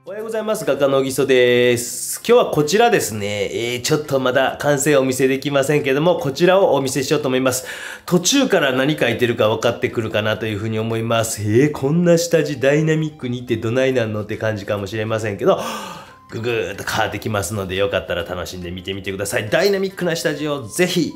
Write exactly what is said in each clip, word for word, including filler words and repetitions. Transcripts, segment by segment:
おはようございます。画家のぎそです。今日はこちらですね、えー、ちょっとまだ完成お見せできませんけども、こちらをお見せしようと思います。途中から何書いてるか分かってくるかなというふうに思います。えー、こんな下地ダイナミックにってどないなんのって感じかもしれませんけど、ぐぐーっと変わってきますので、よかったら楽しんで見てみてください。ダイナミックな下地をぜひ。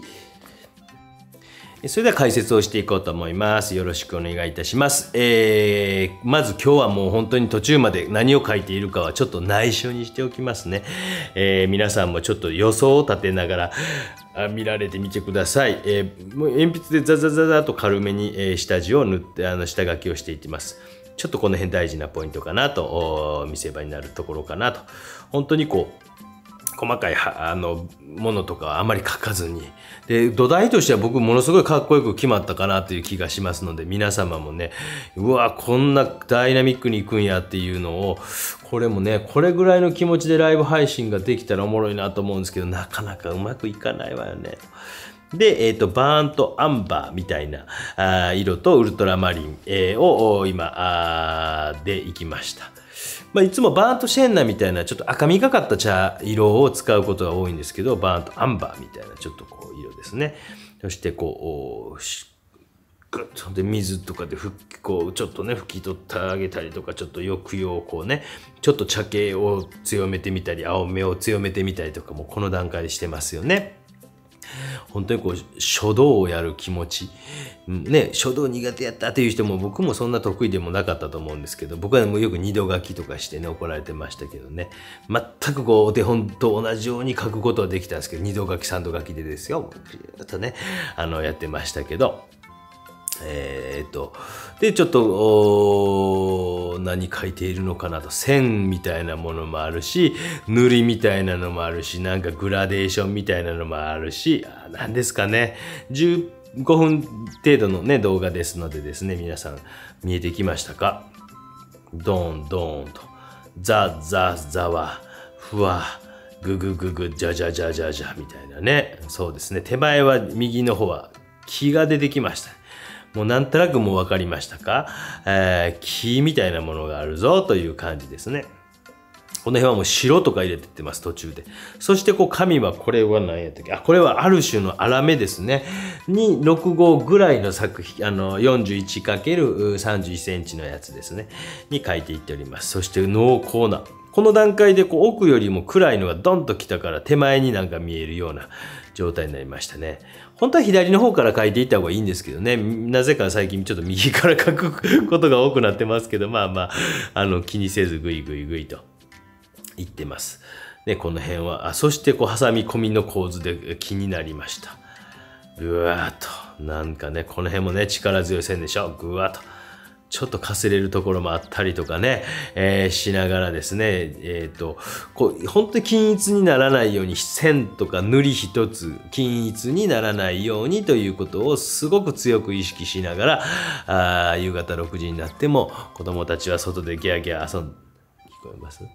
それでは解説をしていこうと思います。よろしくお願いいたします。えー、まず今日はもう本当に途中まで何を書いているかはちょっと内緒にしておきますね。えー、皆さんもちょっと予想を立てながら見られてみてください。えー、もう鉛筆でザザザザと軽めに、えー、下地を塗って、あの下書きをしていってます。ちょっとこの辺大事なポイントかなと、見せ場になるところかなと。本当にこう、細かいあのものとかはあまり書かずに。で、土台としては僕ものすごいかっこよく決まったかなという気がしますので、皆様もね、うわ、こんなダイナミックにいくんやっていうのを、これもね、これぐらいの気持ちでライブ配信ができたらおもろいなと思うんですけど、なかなかうまくいかないわよね。で、えっと、バーンとアンバーみたいなあ色とウルトラマリン、えー、を今あーでいきました。まあ、いつもバーンとシェンナみたいなちょっと赤みがかった茶色を使うことが多いんですけど、バーンとアンバーみたいなちょっとこう色ですね。そしてこう、グッとで水とかでふこうちょっとね拭き取ってあげたりとか、ちょっと抑揚をこうね、ちょっと茶系を強めてみたり、青目を強めてみたりとかもこの段階でしてますよね。本当にこう書道をやる気持ち、ね、書道苦手やったっていう人も僕もそんな得意でもなかったと思うんですけど、僕はもうよく二度書きとかしてね怒られてましたけどね、全くこうお手本と同じように書くことはできたんですけど、二度書き三度書きでですよ、ずっとねあのやってましたけど、えー、っとでちょっと何書いているのかなと、線みたいなものもあるし、塗りみたいなのもあるし、なんかグラデーションみたいなのもあるし、何ですかね、じゅうごふん程度のね動画ですのでですね、皆さん見えてきましたか？ドーンドーンとザザザワふわググググジャジャジャジャジャみたいなね。そうですね、手前は右の方は木が出てきました。もうなんとなくもう分かりましたか？えー、木みたいなものがあるぞという感じですね。この辺はもう白とか入れてってます、途中で。そしてこう紙はこれは何やったっけ？あ、これはある種の粗めですね。にろく号ぐらいの作品、あの よんじゅういちかけるさんじゅういちセンチのやつですね。に書いていっております。そして濃厚な。この段階でこう奥よりも暗いのがドンと来たから手前になんか見えるような状態になりましたね。本当は左の方から書いていった方がいいんですけどね。なぜか最近ちょっと右から書くことが多くなってますけど、まあまあ、あの気にせずグイグイグイと言ってます。で、この辺は、あ、そしてこう挟み込みの構図で気になりました。ぐわーっと。なんかね、この辺もね、力強い線でしょ。ぐわーっと。ちょっとかすれるところもあったりとかね、えー、しながらですね、えっと、こう、本当に均一にならないように、線とか塗り一つ均一にならないようにということをすごく強く意識しながら、あ夕方ろくじになっても子供たちは外でギャーギャー遊んで、聞こえます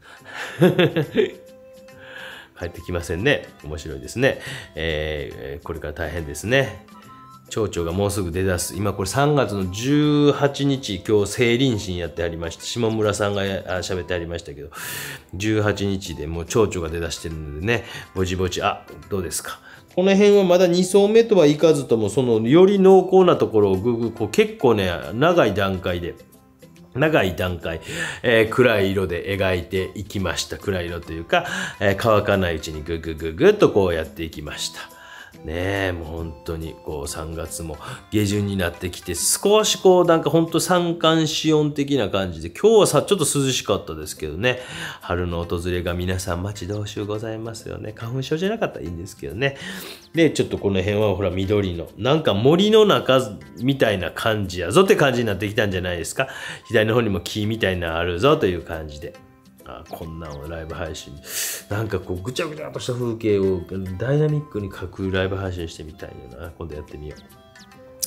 帰ってきませんね。面白いですね。えー、これから大変ですね。町長がもうすぐ出だす。今これさんがつのじゅうはちにち、今日成林審やってありまして、下村さんが喋ってありましたけど、じゅうはちにちでもう町長が出だしてるのでね、ぼちぼち、あ、どうですか。この辺はまだに層目とはいかずとも、そのより濃厚なところをぐぐこう結構ね、長い段階で、長い段階、えー、暗い色で描いていきました。暗い色というか、えー、乾かないうちにぐぐぐぐっとこうやっていきました。ねえ、もう本当にこうさんがつも下旬になってきて、少しこうなんか本当三寒四温的な感じで、今日はさちょっと涼しかったですけどね、春の訪れが皆さん待ち遠しゅうございますよね。花粉症じゃなかったらいいんですけどね。でちょっとこの辺はほら緑のなんか森の中みたいな感じやぞって感じになってきたんじゃないですか。左の方にも木みたいなのあるぞという感じで。あ、こんなんをライブ配信、なんかこうぐちゃぐちゃとした風景をダイナミックに描くライブ配信してみたいよな。今度やってみよう。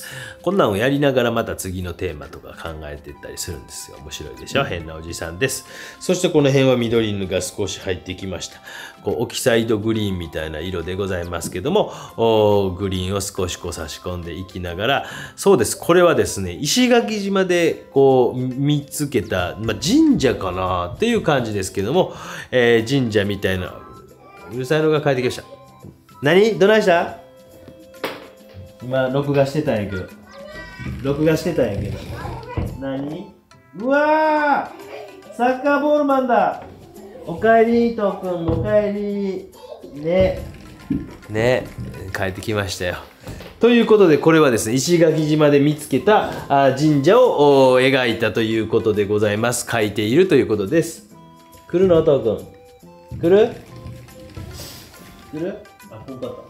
こんなんをやりながらまた次のテーマとか考えていったりするんですよ。面白いでしょ。変なおじさんです。そしてこの辺は緑が少し入ってきました。こうオキサイドグリーンみたいな色でございますけども、グリーンを少しこう差し込んでいきながら、そうです。これはですね、石垣島でこう見つけた、まあ、神社かなっていう感じですけども、えー、神社みたいな、うるさいのが帰ってきました。何？どないした？今、録画してたんやけど。録画してたんやけど。何？うわー！サッカーボールマンだ！おかえり、とうくん、おかえり。ね。ね。帰ってきましたよ。ということで、これはですね、石垣島で見つけた神社を描いたということでございます。描いているということです。来るの、とうくん。来る？来る？あ、来んかった。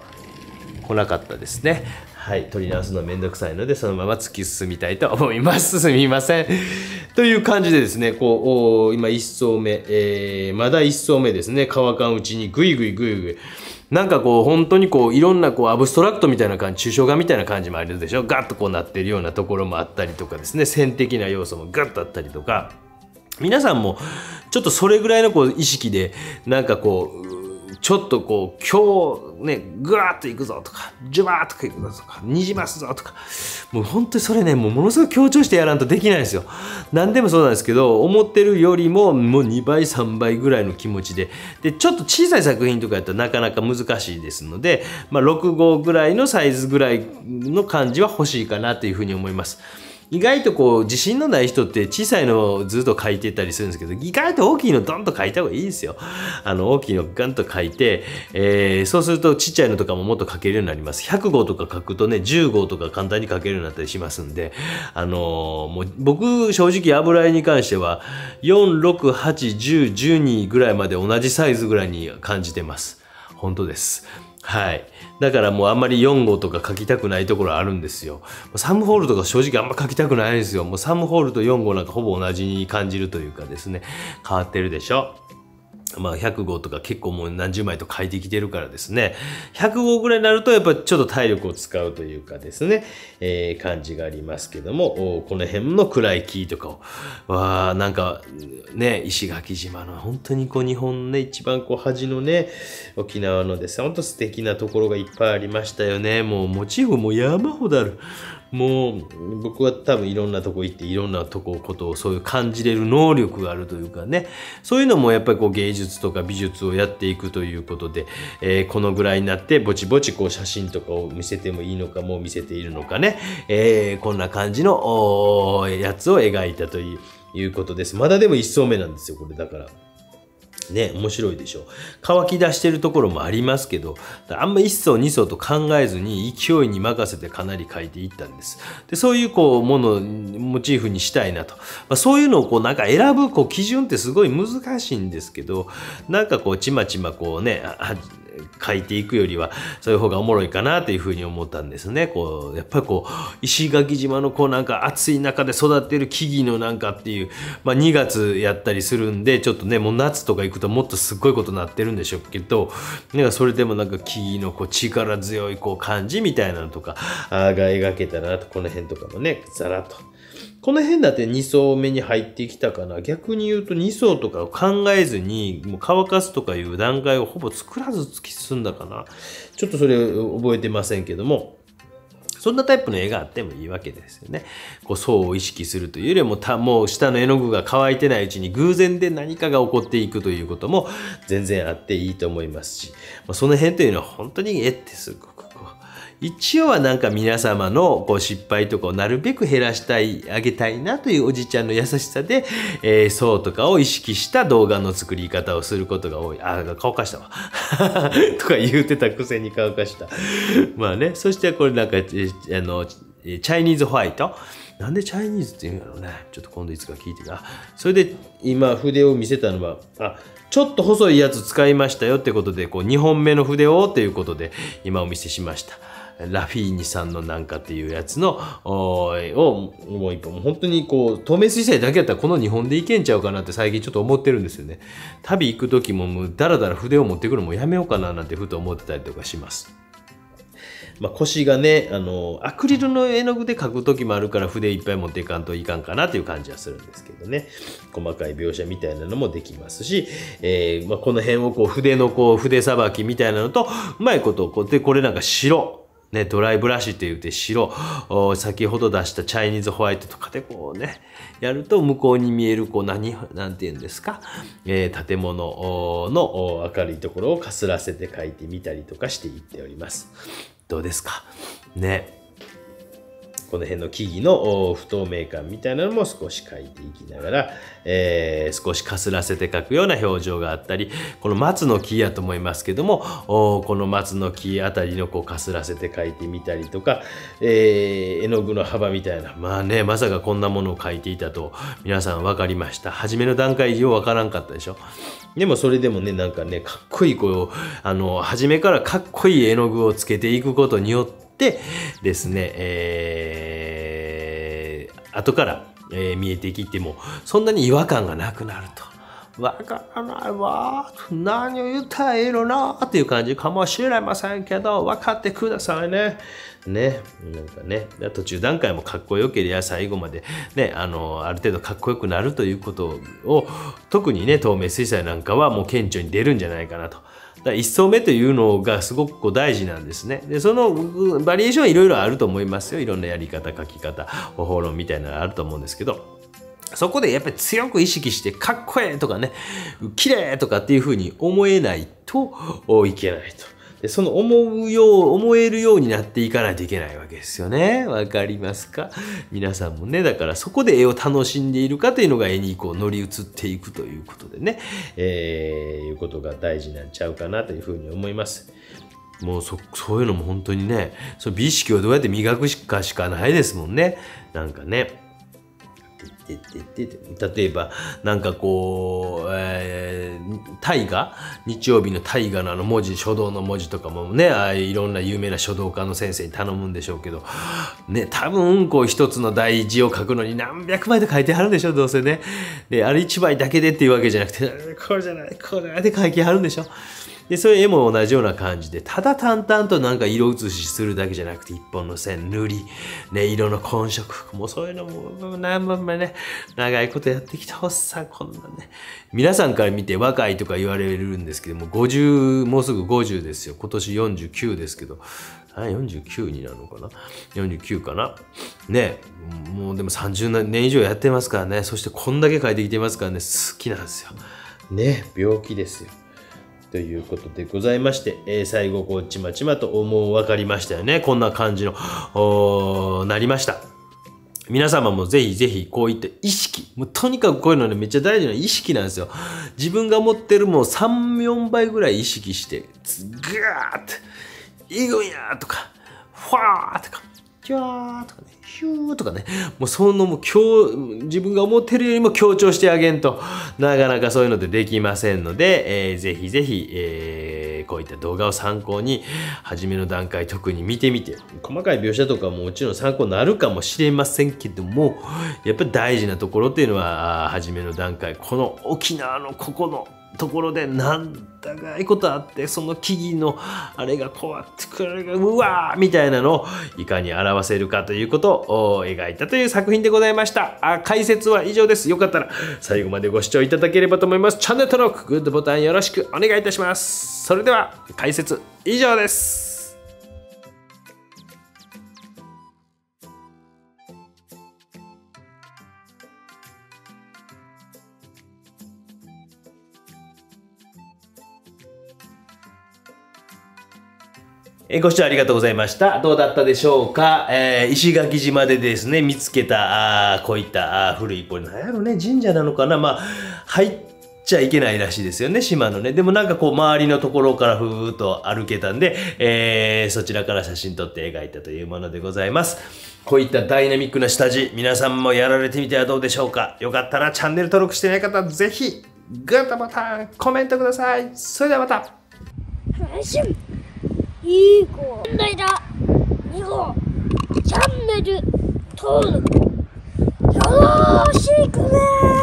来なかったですね。はい、取り直すのめんどくさいので、そのまま突き進みたいと思います。すみません。という感じでですね、こう、今一層目、えー、まだ一層目ですね、乾かんうちにぐいぐいぐいぐい。なんかこう、本当にこう、いろんなこう、アブストラクトみたいな感じ、抽象画みたいな感じもあるでしょ。ガッとこうなってるようなところもあったりとかですね、線的な要素もガッとあったりとか、皆さんもちょっとそれぐらいのこう意識で、なんかこう、ちょっとこう、今日ね、ぐわーっと行くぞとか、ジュバーっと行くぞとか、にじますぞとか、もう本当にそれね、もうものすごい強調してやらんとできないんですよ。何でもそうなんですけど、思ってるよりももうにばい、さんばいぐらいの気持ちで、で、ちょっと小さい作品とかやったらなかなか難しいですので、まあ、ろく号ぐらいのサイズぐらいの感じは欲しいかなというふうに思います。意外とこう自信のない人って小さいのをずっと書いてたりするんですけど、意外と大きいのドンと書いた方がいいですよ。あの大きいのガンと書いて、えー、そうするとちっちゃいのとかももっと書けるようになります。ひゃく号とか書くとね、じゅう号とか簡単に書けるようになったりしますんで、あのー、もう僕正直油絵に関してはよん、ろく、はち、じゅう、じゅうにぐらいまで同じサイズぐらいに感じてます。本当です。はい。だからもうあんまりよん号とか書きたくないところあるんですよ。サムホールとか正直あんま書きたくないんですよ。もうサムホールとよん号なんかほぼ同じに感じるというかですね、変わってるでしょ。まあひゃく号とか結構もう何十枚と書いてきてるからですね。ひゃく号ぐらいになるとやっぱちょっと体力を使うというかですね、えー、感じがありますけども、この辺の暗い木とかを、わーなんかね、石垣島の本当にこう日本ね、一番こう端のね、沖縄のですね、本当素敵なところがいっぱいありましたよね。もうモチーフも山ほどある。もう僕は多分いろんなとこ行っていろんなとこことをそういう感じれる能力があるというかね、そういうのもやっぱりこう芸術とか美術をやっていくということで、えー、このぐらいになってぼちぼちこう写真とかを見せてもいいのか、もう見せているのかね、えー、こんな感じのやつを描いたということです。まだでも一層目なんですよ、これだから。ね、面白いでしょ。乾き出してるところもありますけど、あんま一層二層と考えずに勢いに任せてかなり描いていったんです。で、そういうこうものをモチーフにしたいなと。まあ、そういうのをこうなんか選ぶこう基準ってすごい難しいんですけど、なんかこうちまちまこうね、書いていくよりはそういう方がおもろいかなというふうに思ったんですね。こうやっぱりこう石垣島のこうなんか暑い中で育ってる木々のなんかっていう、まあ、にがつやったりするんでちょっとねもう夏とか行くともっとすっごいことになってるんでしょうけど、なんかそれでもなんか木々のこう力強いこう感じみたいなのとかが描けたなと、この辺とかもねざらっと。この辺だってに層目に入ってきたかな。逆に言うとに層とかを考えずにもう乾かすとかいう段階をほぼ作らず突き進んだかな。ちょっとそれ覚えてませんけども、そんなタイプの絵があってもいいわけですよね。こう層を意識するというよりもたもう下の絵の具が乾いてないうちに偶然で何かが起こっていくということも全然あっていいと思いますし、その辺というのは本当に絵ってすごく一応はなんか皆様のこう失敗とかをなるべく減らしたい、あげたいなというおじちゃんの優しさで、えー、層とかを意識した動画の作り方をすることが多い。あ、乾かしたわ。とか言うてたくせに乾かした。まあね、そしてこれなんか、あの、チャイニーズホワイト。なんでチャイニーズって言うんだろうね。ちょっと今度いつか聞いてか。それで今筆を見せたのは、あ、ちょっと細いやつ使いましたよってことで、こうにほんめの筆をということで今お見せしました。ラフィーニさんのなんかっていうやつのをもう一本、本当にこう透明水彩だけやったらこのにほんでいけんちゃうかなって最近ちょっと思ってるんですよね。旅行く時ももうだらだら筆を持ってくるのもやめようかななんてふと思ってたりとかします。 まあ、腰がね、あの、アクリルの絵の具で描く時もあるから筆いっぱい持っていかんといかんかなっていう感じはするんですけどね。細かい描写みたいなのもできますし、えーまあ、この辺をこう筆のこう筆さばきみたいなのと、うまいことをこうで、これなんか白。ね、ドライブラシって言って白、先ほど出したチャイニーズホワイトとかでこうね、やると向こうに見えるこう何、なんて言うんですか、えー、建物の明るいところをかすらせて描いてみたりとかしていっております。どうですかね。この辺の木々の不透明感みたいなのも少し描いていきながら、えー、少しかすらせて描くような表情があったり、この松の木やと思いますけども、この松の木あたりのこうかすらせて描いてみたりとか、えー、絵の具の幅みたいな、まあね、まさかこんなものを描いていたと皆さん分かりました。初めの段階よう分からんかったでしょ。でもそれでもね、なんかね、かっこいいこう、あの、初めからかっこいい絵の具をつけていくことによって、でですね、えー、後から、えー、見えてきてもそんなに違和感がなくなると。わからないわ。何を言ったらいいのなっていう感じかもしれませんけど、分かってくださいね。ね。なんかね、途中段階もかっこよければ最後までね、あの、ある程度かっこよくなるということを、特にね、透明水彩なんかはもう顕著に出るんじゃないかなと。だから一層目というのがすごくこう大事なんですね。で、そのバリエーションはいろいろあると思いますよ。いろんなやり方、書き方、方法論みたいなのがあると思うんですけど、そこでやっぱり強く意識してかっこええとかね、綺麗とかっていうふうに思えないといけないと。でその思うよう、思えるようになっていかないといけないわけですよね。わかりますか？皆さんもね、だからそこで絵を楽しんでいるかというのが絵にこう乗り移っていくということでね、えー、いうことが大事なんちゃうかなというふうに思います。もうそ、そういうのも本当にね、その美意識をどうやって磨くかしかないですもんね。なんかね。例えばなんかこう、えー、大河日曜日の大河のあの文字書道の文字とかもね、ああいろんな有名な書道家の先生に頼むんでしょうけどね、多分こう一つの大字を書くのに何百枚で書いてあるんでしょ、どうせね。であれ一枚だけでっていうわけじゃなくて、これじゃないこれで書いてあるんでしょ。でそういう絵も同じような感じで、ただ淡々となんか色写しするだけじゃなくて、一本の線塗り、ね、色の混色、もうそういうのも何万枚ね、長いことやってきたおっさん、こんなね、皆さんから見て若いとか言われるんですけども、ごじゅう、もうすぐごじゅうですよ。今年よんじゅうきゅうですけど、あ、よんじゅうきゅうになるのかな ?よんじゅうきゅう かなね、もうでもさんじゅうねん以上やってますからね、そしてこんだけ描いてきてますからね、好きなんですよ。ね、病気ですよ。ということでございまして、えー、最後こうちまちまともう分かりましたよね。こんな感じのなりました。皆様もぜひぜひこういった意識、もうとにかくこういうのね、めっちゃ大事な意識なんですよ。自分が持ってるもうさん、よんばいぐらい意識して、グーッていくんやとか、ファーとか、キャーとかね、ヒューとかね、もうそのもう強、自分が思ってるよりも強調してあげんとなかなかそういうのでできませんので、えー、ぜひぜひ、えー、こういった動画を参考に初めの段階特に見てみて、細かい描写とかももちろん参考になるかもしれませんけども、やっぱり大事なところっていうのは初めの段階、この沖縄のここのところでなんだかいことあって、その木々のあれがこうやってくる、うわーみたいなのをいかに表せるかということを描いたという作品でございました。あ、解説は以上です。よかったら最後までご視聴いただければと思います。チャンネル登録、グッドボタンよろしくお願いいたします。それでは解説以上です。ご視聴ありがとうございました。どうだったでしょうか。えー、石垣島でですね、見つけた、あこういったあ古い、これ何やろね、神社なのかな。まあ、入っちゃいけないらしいですよね、島のね。でもなんかこう、周りのところからふーっと歩けたんで、えー、そちらから写真撮って描いたというものでございます。こういったダイナミックな下地、皆さんもやられてみてはどうでしょうか。よかったらチャンネル登録してない方、ぜひ、グッドボタン、コメントください。それではまた。 いい子問題だ。に号チャンネル登録よろしくね。